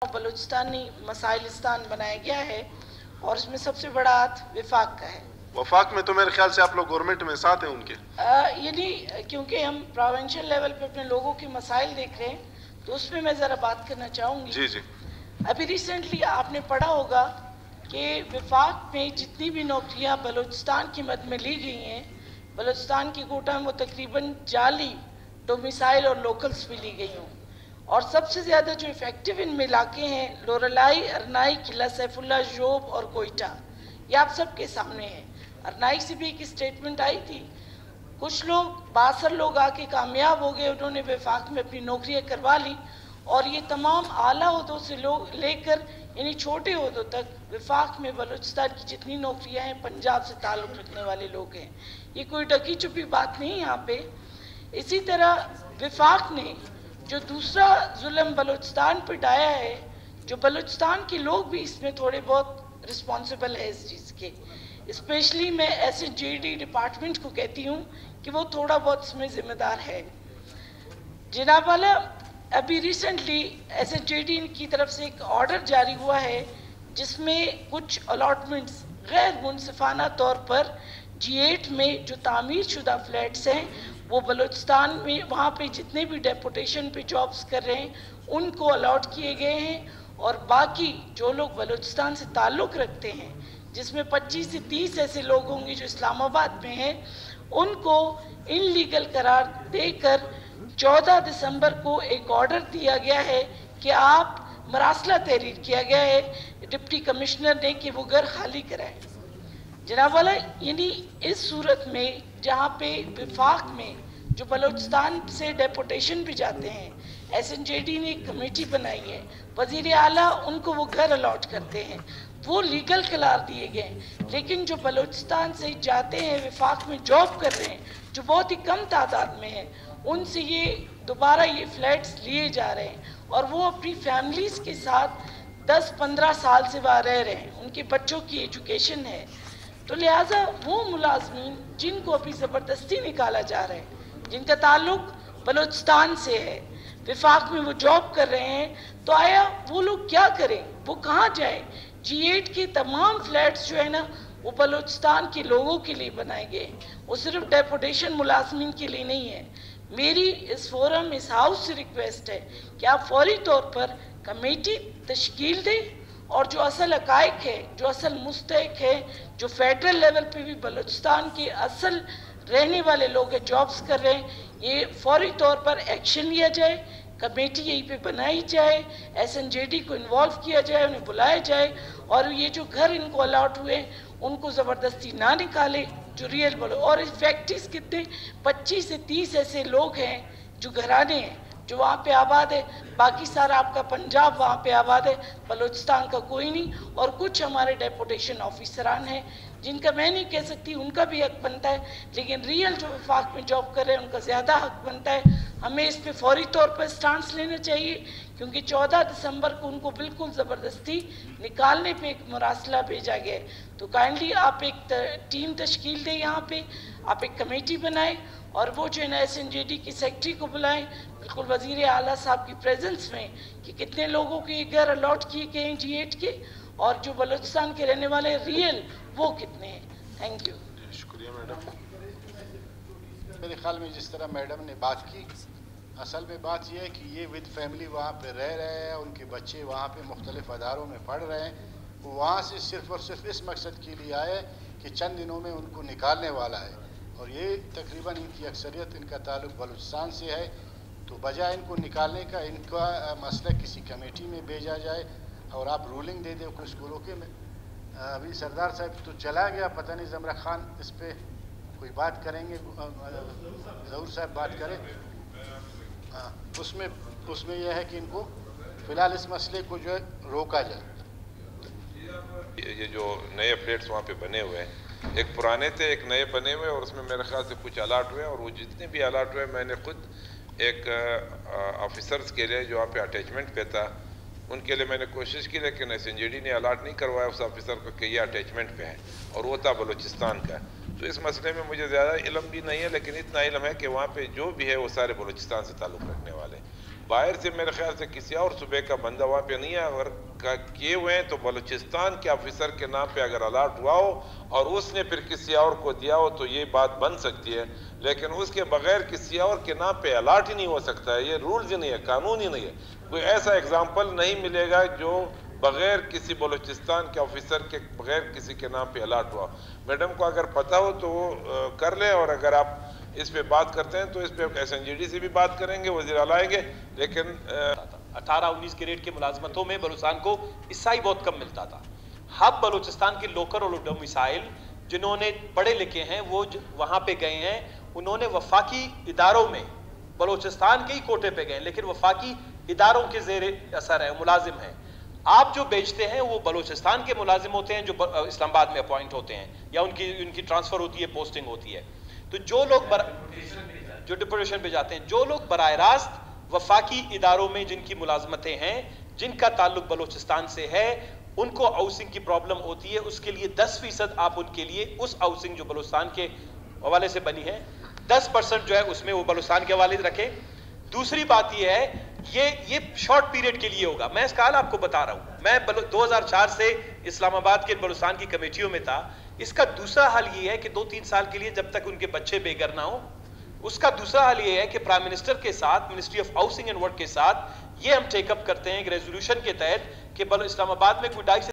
بلوچستانی مسائلستان بنایا گیا ہے اور اس میں سب سے بڑا ہاتھ وفاق کا ہے۔ وفاق میں تو میرے خیال سے آپ لوگ گورنمنٹ میں ساتھ ہیں ان کے؟ یعنی کیونکہ ہم پروونشل لیول پہ اپنے لوگوں کے مسائل دیکھ رہے ہیں تو اس میں میں ذرا بات کرنا چاہوں گی۔ جی جی۔ ابھی ریسنٹلی آپ نے پڑھا ہوگا کہ وفاق میں جتنی بھی نوکریاں بلوچستان کی مد میں لی گئی ہیں، بلوچستان کی کوٹا میں وہ تقریباً جعلی ڈومیسائل اور لوکلز بھی لی گئی ہوں، اور سب سے زیادہ جو افیکٹو ان میں علاقے ہیں لوریلائی، ارنائی، قلعہ سیف اللہ، جوب اور کوئٹہ، یہ آپ سب کے سامنے ہیں۔ ارنائی سے بھی ایک اسٹیٹمنٹ آئی تھی، کچھ لوگ 62 لوگ آ کے کامیاب ہو گئے، انہوں نے وفاق میں اپنی نوکریاں کروا لی، اور یہ تمام اعلیٰ عہدوں سے لوگ لے کر یعنی چھوٹے عہدوں تک وفاق میں بلوچستان کی جتنی نوکریاں ہیں پنجاب سے تعلق رکھنے والے لوگ ہیں۔ یہ کوئی ڈکی چھپی بات نہیں یہاں پہ۔ اسی طرح وفاق نے جو دوسرا ظلم بلوچستان پہ ڈایا ہے، جو بلوچستان کے لوگ بھی اس میں تھوڑے بہت رسپانسبل ہے اس چیز کے، اسپیشلی میں SNJD ڈپارٹمنٹ کو کہتی ہوں کہ وہ تھوڑا بہت اس میں ذمہ دار ہے۔ جناب والا، ابھی ریسنٹلی SNJD کی طرف سے ایک آرڈر جاری ہوا ہے جس میں کچھ الاٹمنٹس غیر منصفانہ طور پر G8 میں جو تعمیر شدہ فلیٹس ہیں وہ بلوچستان میں وہاں پہ جتنے بھی ڈیپوٹیشن پہ جابز کر رہے ہیں ان کو الاٹ کیے گئے ہیں، اور باقی جو لوگ بلوچستان سے تعلق رکھتے ہیں جس میں 25 سے 30 ایسے لوگ ہوں گے جو اسلام آباد میں ہیں، ان کو ان لیگل قرار دے کر 14 دسمبر کو ایک آرڈر دیا گیا ہے کہ آپ مراسلہ تحریر کیا گیا ہے ڈپٹی کمشنر نے کہ وہ گھر خالی کرائیں۔ جناب والا، یعنی اس صورت میں جہاں پہ وفاق میں جو بلوچستان سے ڈیپوٹیشن بھی جاتے ہیں، SNJD نے ایک کمیٹی بنائی ہے، وزیر اعلیٰ ان کو وہ گھر الاٹ کرتے ہیں، وہ لیگل قرار دیے گئے ہیں، لیکن جو بلوچستان سے جاتے ہیں وفاق میں جاب کر رہے ہیں جو بہت ہی کم تعداد میں ہیں، ان سے یہ دوبارہ یہ فلیٹس لیے جا رہے ہیں اور وہ اپنی فیملیز کے ساتھ 10-15 سال سے وہاں رہ رہے ہیں، ان کے بچوں کی ایجوکیشن ہے۔ تو لہٰذا وہ ملازمین جن کو ابھی زبردستی نکالا جا رہا ہے، جن کا تعلق بلوچستان سے ہے، وفاق میں وہ جاب کر رہے ہیں، تو آیا وہ لوگ کیا کریں، وہ کہاں جائیں؟ G8 کے تمام فلیٹس جو ہے نا وہ بلوچستان کے لوگوں کے لیے بنائے گئے، وہ صرف ڈیپوٹیشن ملازمین کے لیے نہیں ہے۔ میری اس فورم اس ہاؤس سے ریکویسٹ ہے کہ آپ فوری طور پر کمیٹی تشکیل دیں، اور جو اصل حقائق ہے، جو اصل مستحق ہے، جو فیڈرل لیول پہ بھی بلوچستان کے اصل رہنے والے لوگ ہیں، جابز کر رہے ہیں، یہ فوری طور پر ایکشن لیا جائے، کمیٹی یہیں پہ بنائی جائے، SNJD کو انوالو کیا جائے، انہیں بلایا جائے، اور یہ جو گھر ان کو الاٹ ہوئے ان کو زبردستی نہ نکالے، جو ریئل بولو۔ اور فیکٹریز کتنے 25 سے 30 ایسے لوگ ہیں جو گھرانے ہیں جو وہاں پہ آباد ہے، باقی سارا آپ کا پنجاب وہاں پہ آباد ہے، بلوچستان کا کوئی نہیں، اور کچھ ہمارے ڈیپوٹیشن آفیسران ہیں جن کا میں نہیں کہہ سکتی ان کا بھی حق بنتا ہے، لیکن ریئل جو وفاق میں جاب کر رہے ہیں ان کا زیادہ حق بنتا ہے۔ ہمیں اس پہ فوری طور پر سٹانس لینا چاہیے، کیونکہ 14 دسمبر کو ان کو بالکل زبردستی نکالنے پہ ایک مراسلہ بھیجا گیا ہے۔ تو کائنڈلی آپ ایک ٹیم تشکیل دیں، یہاں پہ آپ ایک کمیٹی بنائیں، اور وہ جو ہے نا SNJD کی سیکٹری کو بلائیں، بالکل وزیر اعلیٰ صاحب کی پریزنس میں، کہ کتنے لوگوں کے یہ گھر الاٹ کیے گئے ہیں G8 کے، اور جو بلوچستان کے رہنے والے ریئل وہ کتنے ہیں۔ Thank you. شکریہ میڈم۔ میرے خیال میں جس طرح میڈم نے بات کی، اصل میں بات یہ ہے کہ یہ ود فیملی وہاں پہ رہ رہے ہیں، ان کے بچے وہاں پہ مختلف اداروں میں پڑھ رہے ہیں، وہ وہاں سے صرف اور صرف اس مقصد کے لیے آئے کہ چند دنوں میں ان کو نکالنے والا ہے، اور یہ تقریباً ان کی اکثریت ان کا تعلق بلوچستان سے ہے، تو بجائے ان کو نکالنے کا ان کا مسئلہ کسی کمیٹی میں بھیجا جائے اور آپ رولنگ دے دیں کچھ اسکولوں کے میں۔ ابھی سردار صاحب تو چلا گیا، پتہ نہیں زمرہ خان اس پہ کوئی بات کریں گے، ظہور صاحب بات کریں۔ اس میں یہ ہے کہ ان کو فی الحال اس مسئلے کو جو ہے روکا جائے۔ یہ جو نئے فلیٹس وہاں پہ بنے ہوئے ہیں، ایک پرانے تھے ایک نئے بنے ہوئے، اور اس میں میرے خیال سے کچھ الاٹ ہوئے، اور وہ جتنے بھی الاٹ ہوئے میں نے خود ایک آفیسرز کے لیے جو وہاں پہ اٹیچمنٹ پہ تھا ان کے لیے میں نے کوشش کی، لیکن SNJD نے الاٹ نہیں کروایا اس آفیسر کو کہ یہ اٹیچمنٹ پہ ہے، اور وہ تھا بلوچستان کا۔ تو اس مسئلے میں مجھے زیادہ علم بھی نہیں ہے، لیکن اتنا علم ہے کہ وہاں پہ جو بھی ہے وہ سارے بلوچستان سے تعلق رکھنے والے ہیں۔ باہر سے میرے خیال سے کسی اور صوبے کا بندہ وہاں پہ نہیں ہے. اگر کیے ہوئے ہیں تو بلوچستان کے آفیسر کے نام پہ اگر الاٹ ہوا ہو اور اس نے پھر کسی اور کو دیا ہو تو یہ بات بن سکتی ہے, لیکن اس کے بغیر کسی اور کے نام پہ الاٹ ہی نہیں ہو سکتا ہے. یہ رولز ہی نہیں ہے, قانون ہی نہیں ہے. کوئی ایسا ایگزامپل نہیں ملے گا جو بغیر کسی بلوچستان کے آفیسر کے بغیر کسی کے نام پہ الاٹ ہوا. میڈم کو اگر پتہ ہو تو وہ کر لیں, اور اگر آپ اس پہ بات کرتے ہیں تو اس پہ SNGD سے بھی بات کریں گے, وزیر اعلیٰ آئیں گے. لیکن 18-19 گریڈ کے ملازمتوں میں بلوچستان کو حصہ ہی بہت کم ملتا تھا. اب بلوچستان کے لوکل اور ڈومیسائل جنہوں نے پڑھے لکھے ہیں وہ وہاں پہ گئے ہیں, انہوں نے وفاقی اداروں میں بلوچستان کے ہی کوٹے پہ گئے لیکن وفاقی اداروں کے زیر اثر ہے, ملازم ہیں. آپ جو بیچتے ہیں وہ بلوچستان کے ملازم ہوتے ہیں جو اسلام آباد میں اپوائنٹ ہوتے ہیں یا ان کی ٹرانسفر ہوتی ہے, پوسٹنگ ہوتی ہے. تو جو لوگ جو ڈپوٹیشن پہ جاتے ہیں, جو لوگ براہ راست وفاقی اداروں میں جن کی ملازمتیں ہیں, جن کا تعلق بلوچستان سے ہے, ان کو ہاؤسنگ کی پرابلم ہوتی ہے. اس کے لیے 10% آپ ان کے لیے اس ہاؤسنگ جو بلوچستان کے حوالے سے بنی ہے 10% جو ہے اس میں وہ بلوچستان کے حوالے رکھیں. دوسری بات یہ ہے یہ شارٹ پیریڈ کے لیے ہوگا. میں اس کا حال آپ کو بتا رہا ہوں, میں 2004 سے اسلام آباد کے بلوچستان کی کمیٹیوں میں تھا. اس کا دوسرا حل یہ ہے کہ 2-3 سال کے لیے جب تک ان کے بچے بے گھر نہ ہوں, اس کا دوسرا حل یہ ہے کہ پرائم منسٹر کے ساتھ ministry of housing and work کے ساتھ یہ ہم ٹیک اپ کرتے ہیں ایک ریزولوشن کے تحت کہ اسلام آباد میں کوئی 2.5 سے